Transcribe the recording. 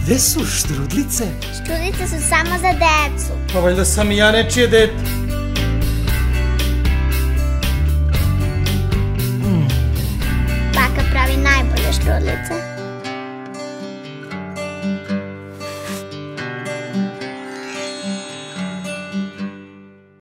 Gde su štrudlice? Štrudlice su samo za decu. Pa valjda sam i ja nečije dete. Baka pravi najbolje štrudlice.